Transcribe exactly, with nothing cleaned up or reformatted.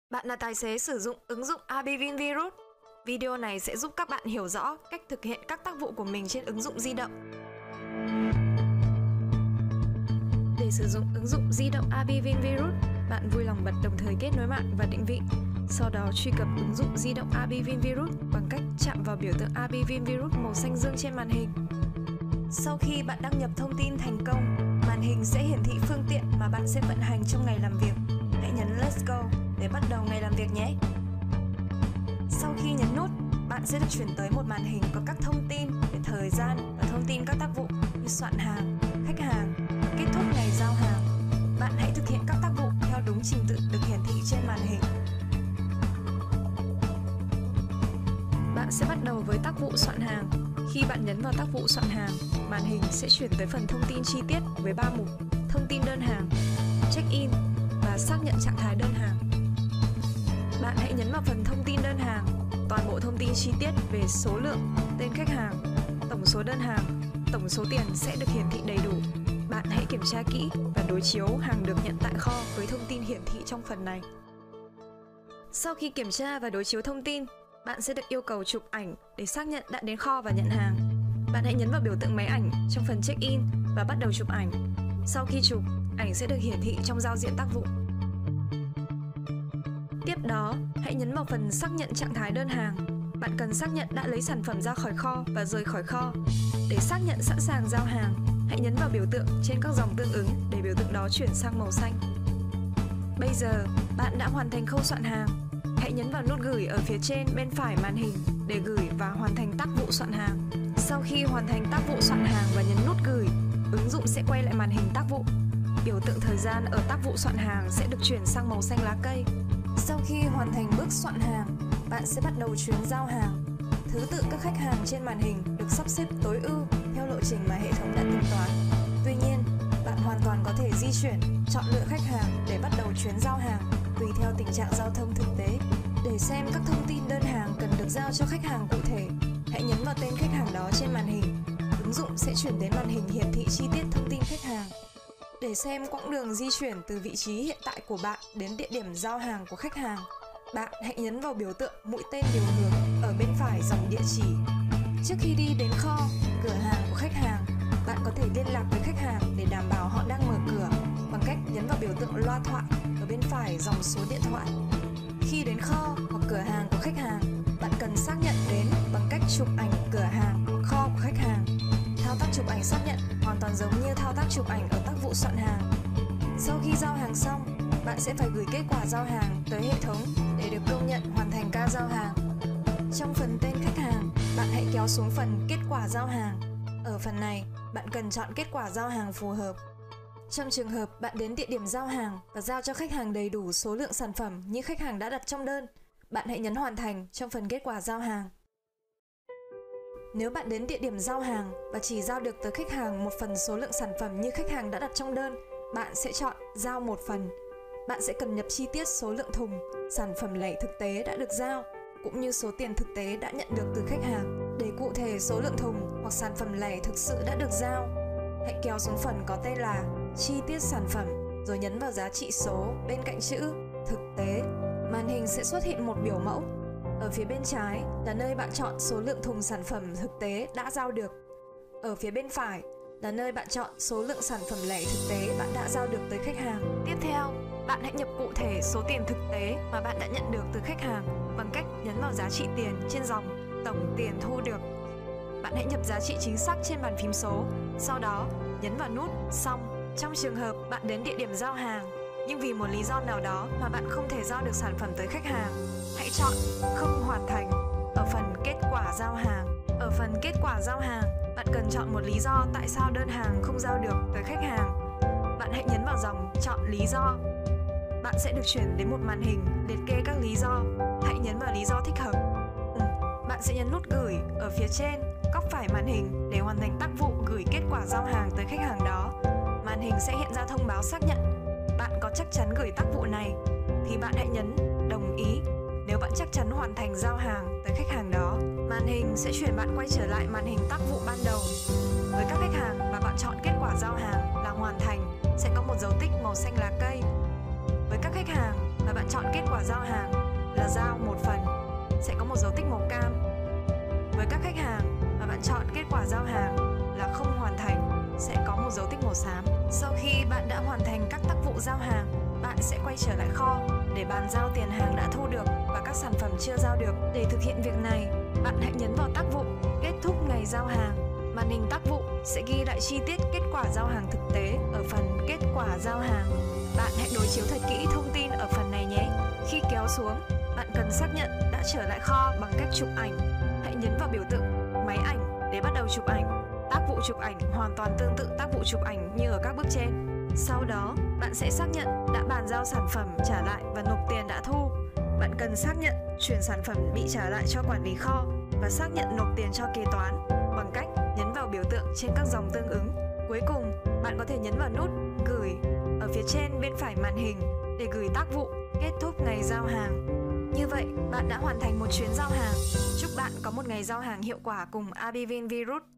Bạn là tài xế sử dụng ứng dụng Abivin Virus. Video này sẽ giúp các bạn hiểu rõ cách thực hiện các tác vụ của mình trên ứng dụng di động. Để sử dụng ứng dụng di động Abivin Virus, bạn vui lòng bật đồng thời kết nối mạng và định vị. Sau đó truy cập ứng dụng di động Abivin Virus bằng cách chạm vào biểu tượng Abivin Virus màu xanh dương trên màn hình. Sau khi bạn đăng nhập thông tin thành công, màn hình sẽ hiển thị phương tiện mà bạn sẽ vận hành trong ngày làm việc. Hãy nhấn Let's Go để bắt đầu ngày làm việc nhé. Sau khi nhấn nút, bạn sẽ được chuyển tới một màn hình có các thông tin về thời gian và thông tin các tác vụ như soạn hàng, khách hàng và kết thúc ngày giao hàng. Bạn hãy thực hiện các tác vụ theo đúng trình tự được hiển thị trên màn hình. Bạn sẽ bắt đầu với tác vụ soạn hàng. Khi bạn nhấn vào tác vụ soạn hàng, màn hình sẽ chuyển tới phần thông tin chi tiết với ba mục: thông tin đơn hàng, check-in và xác nhận trạng thái đơn hàng. Bạn hãy nhấn vào phần thông tin đơn hàng. Toàn bộ thông tin chi tiết về số lượng, tên khách hàng, tổng số đơn hàng, tổng số tiền sẽ được hiển thị đầy đủ. Bạn hãy kiểm tra kỹ và đối chiếu hàng được nhận tại kho với thông tin hiển thị trong phần này. Sau khi kiểm tra và đối chiếu thông tin, bạn sẽ được yêu cầu chụp ảnh để xác nhận đã đến kho và nhận hàng. Bạn hãy nhấn vào biểu tượng máy ảnh trong phần check-in và bắt đầu chụp ảnh. Sau khi chụp, ảnh sẽ được hiển thị trong giao diện tác vụ. Tiếp đó, hãy nhấn vào phần xác nhận trạng thái đơn hàng. Bạn cần xác nhận đã lấy sản phẩm ra khỏi kho và rời khỏi kho. Để xác nhận sẵn sàng giao hàng, hãy nhấn vào biểu tượng trên các dòng tương ứng để biểu tượng đó chuyển sang màu xanh. Bây giờ, bạn đã hoàn thành khâu soạn hàng. Hãy nhấn vào nút gửi ở phía trên bên phải màn hình để gửi và hoàn thành tác vụ soạn hàng. Sau khi hoàn thành tác vụ soạn hàng và nhấn nút gửi, ứng dụng sẽ quay lại màn hình tác vụ. Biểu tượng thời gian ở tác vụ soạn hàng sẽ được chuyển sang màu xanh lá cây. Sau khi hoàn thành bước soạn hàng, bạn sẽ bắt đầu chuyến giao hàng. Thứ tự các khách hàng trên màn hình được sắp xếp tối ưu theo lộ trình mà hệ thống đã tính toán. Tuy nhiên, bạn hoàn toàn có thể di chuyển, chọn lựa khách hàng để bắt đầu chuyến giao hàng tùy theo tình trạng giao thông thực tế. Để xem các thông tin đơn hàng cần được giao cho khách hàng cụ thể, hãy nhấn vào tên khách hàng đó trên màn hình. Ứng dụng sẽ chuyển đến màn hình hiển thị chi tiết thông tin khách hàng. Để xem quãng đường di chuyển từ vị trí hiện tại của bạn đến địa điểm giao hàng của khách hàng, bạn hãy nhấn vào biểu tượng mũi tên điều hướng ở bên phải dòng địa chỉ. Trước khi đi đến kho, cửa hàng của khách hàng, bạn có thể liên lạc với khách hàng để đảm bảo họ đang mở cửa bằng cách nhấn vào biểu tượng loa thoại ở bên phải dòng số điện thoại. Khi đến kho hoặc cửa hàng của khách hàng, bạn cần xác nhận đến bằng cách chụp ảnh cửa hàng hoặc kho của khách hàng. Thao tác chụp ảnh xác nhận hoàn toàn giống như thao tác chụp ảnh ở tác vụ soạn hàng. Sau khi giao hàng xong, bạn sẽ phải gửi kết quả giao hàng tới hệ thống để được công nhận hoàn thành ca giao hàng. Trong phần tên khách hàng, bạn hãy kéo xuống phần kết quả giao hàng. Ở phần này, bạn cần chọn kết quả giao hàng phù hợp. Trong trường hợp bạn đến địa điểm giao hàng và giao cho khách hàng đầy đủ số lượng sản phẩm như khách hàng đã đặt trong đơn, bạn hãy nhấn hoàn thành trong phần kết quả giao hàng. Nếu bạn đến địa điểm giao hàng và chỉ giao được tới khách hàng một phần số lượng sản phẩm như khách hàng đã đặt trong đơn, bạn sẽ chọn giao một phần. Bạn sẽ cần nhập chi tiết số lượng thùng, sản phẩm lẻ thực tế đã được giao, cũng như số tiền thực tế đã nhận được từ khách hàng. Để cụ thể số lượng thùng hoặc sản phẩm lẻ thực sự đã được giao, hãy kéo xuống phần có tên là chi tiết sản phẩm, rồi nhấn vào giá trị số bên cạnh chữ thực tế. Màn hình sẽ xuất hiện một biểu mẫu. Ở phía bên trái là nơi bạn chọn số lượng thùng sản phẩm thực tế đã giao được. Ở phía bên phải là nơi bạn chọn số lượng sản phẩm lẻ thực tế bạn đã giao được tới khách hàng. Tiếp theo, bạn hãy nhập cụ thể số tiền thực tế mà bạn đã nhận được từ khách hàng bằng cách nhấn vào giá trị tiền trên dòng tổng tiền thu được. Bạn hãy nhập giá trị chính xác trên bàn phím số, sau đó nhấn vào nút xong. Trong trường hợp bạn đến địa điểm giao hàng, nhưng vì một lý do nào đó mà bạn không thể giao được sản phẩm tới khách hàng, hãy chọn không hoàn thành ở phần kết quả giao hàng. Ở phần kết quả giao hàng, bạn cần chọn một lý do tại sao đơn hàng không giao được tới khách hàng. Bạn hãy nhấn vào dòng chọn lý do. Bạn sẽ được chuyển đến một màn hình liệt kê các lý do. Hãy nhấn vào lý do thích hợp. Ừ, bạn sẽ nhấn nút gửi ở phía trên góc phải màn hình để hoàn thành tác vụ gửi kết quả giao hàng tới khách hàng đó. Màn hình sẽ hiện ra thông báo xác nhận bạn có chắc chắn gửi tác vụ này, thì bạn hãy nhấn đồng ý. Nếu bạn chắc chắn hoàn thành giao hàng tới khách hàng đó, màn hình sẽ chuyển bạn quay trở lại màn hình tác vụ ban đầu. Với các khách hàng mà bạn chọn kết quả giao hàng là hoàn thành, sẽ có một dấu tích màu xanh lá cây. Với các khách hàng mà bạn chọn kết quả giao hàng vừa giao một phần sẽ có một dấu tích màu cam. Với các khách hàng mà bạn chọn kết quả giao hàng là không hoàn thành sẽ có một dấu tích màu xám. Sau khi bạn đã hoàn thành các tác vụ giao hàng, bạn sẽ quay trở lại kho để bàn giao tiền hàng đã thu được và các sản phẩm chưa giao được. Để thực hiện việc này, bạn hãy nhấn vào tác vụ kết thúc ngày giao hàng. Màn hình tác vụ sẽ ghi lại chi tiết kết quả giao hàng thực tế ở phần kết quả giao hàng. Bạn hãy đối chiếu thật kỹ thông tin ở phần này nhé. Khi kéo xuống, bạn cần xác nhận đã trở lại kho bằng cách chụp ảnh. Hãy nhấn vào biểu tượng máy ảnh để bắt đầu chụp ảnh. Tác vụ chụp ảnh hoàn toàn tương tự tác vụ chụp ảnh như ở các bước trên. Sau đó, bạn sẽ xác nhận đã bàn giao sản phẩm trả lại và nộp tiền đã thu. Bạn cần xác nhận chuyển sản phẩm bị trả lại cho quản lý kho và xác nhận nộp tiền cho kế toán bằng cách nhấn vào biểu tượng trên các dòng tương ứng. Cuối cùng, bạn có thể nhấn vào nút Gửi ở phía trên bên phải màn hình để gửi tác vụ kết thúc ngày giao hàng. Như vậy, bạn đã hoàn thành một chuyến giao hàng. Chúc bạn có một ngày giao hàng hiệu quả cùng Abivin Virus.